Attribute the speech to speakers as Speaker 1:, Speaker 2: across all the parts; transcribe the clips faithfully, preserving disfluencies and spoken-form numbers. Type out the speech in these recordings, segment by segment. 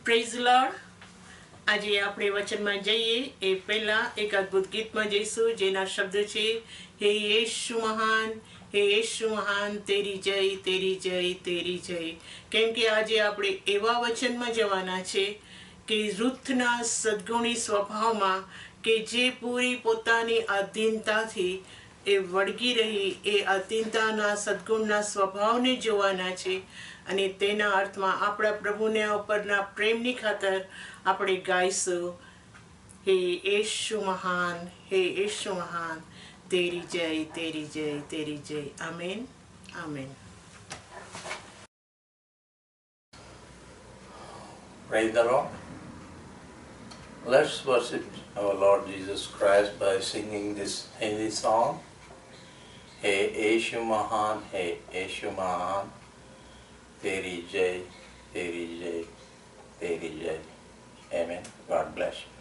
Speaker 1: Praise lord. આજે આપણે વચનમાં જઈએ એ પહેલા એક અદ્ભુત ગીતમાં જઈશું જેના શબ્દ છે, હે યેશુ મહાન, હે યેશુ મહાન, તેરી જય, તેરી જય, તેરી જય. કેમ કે આજે આપણે એવા વચનમાં જવાના છે કે રૂથના સદગુણી સ્વભાવમાં કે જે પૂરી પોતાની આધીનતાથી એ વળગી રહી એ આધીનતાના સદગુણના સ્વભાવને જોવાના છે. અને તેના અર્થમાં આપણા પ્રભુને ઉપરના પ્રેમની ખાતર આપણે ગાઈશું, હે યેશુ મહાન, હે યેશુ મહાન, તેરી જય, તેરી જય, તેરી જય. Amen, amen.
Speaker 2: Praise the Lord. Let's worship our Lord Jesus Christ by singing this Hindi song. Hey Yeshu Mahan, Hey Yeshu Mahan, Teri Jai, Teri Jai, Teri Jai. Amen. God bless you.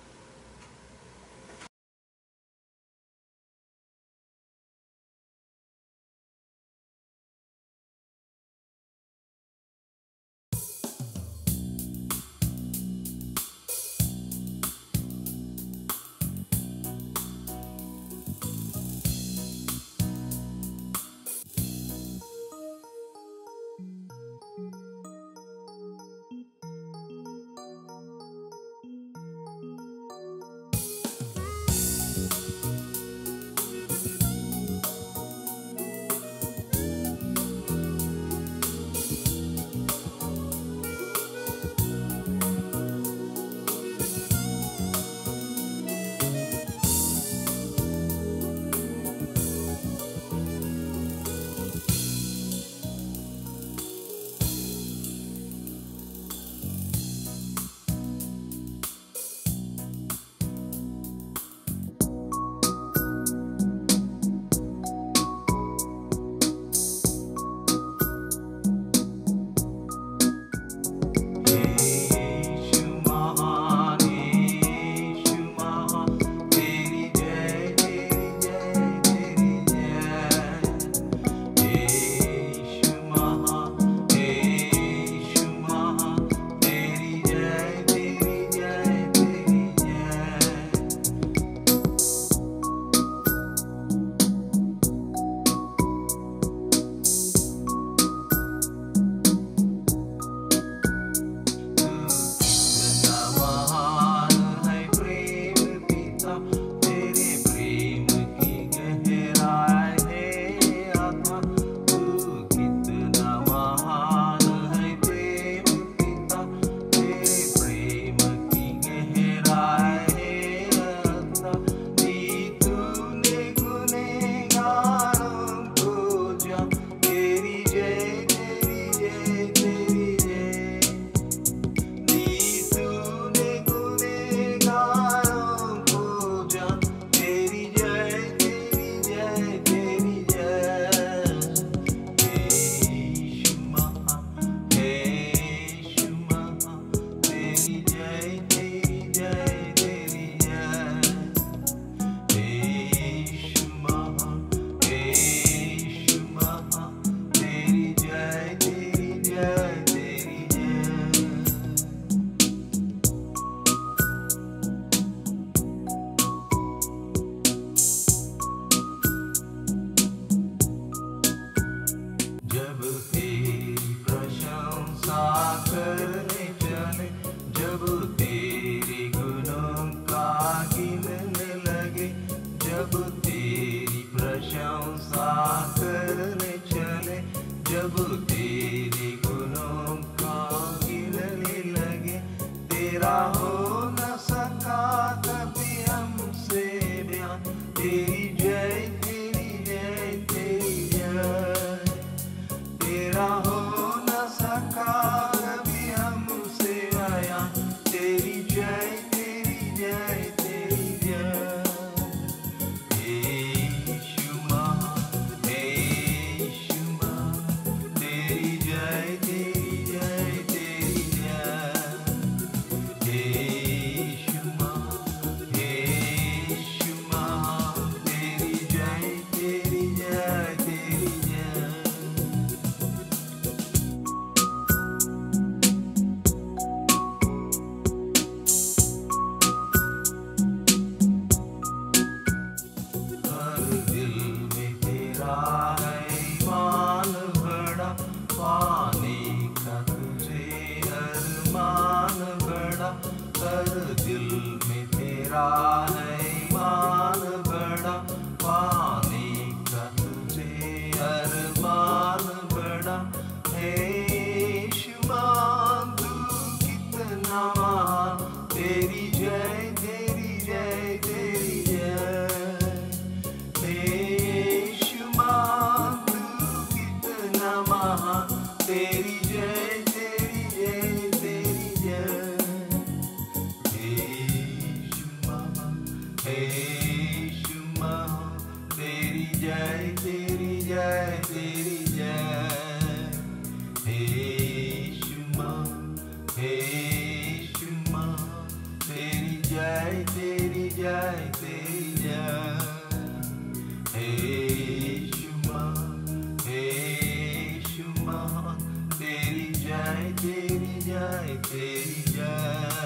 Speaker 3: तेरा है ईमान बड़ा, पाने का तुझे अरमान बड़ा है। शुमान तू कितना महान, तेरी जय तेरी जय तेरी जय। हे शुमान तू कितना महान, तेरी जय तेरी जय तेरी जय। हे शुमान हे शुमान तेरी जय तेरी जय तेरी जय। हे शुमान हे शुमान तेरी जय तेरी जय तेरी जय। हे शुमान हे शुमान तेरी जय तेरी जय तेरी जय।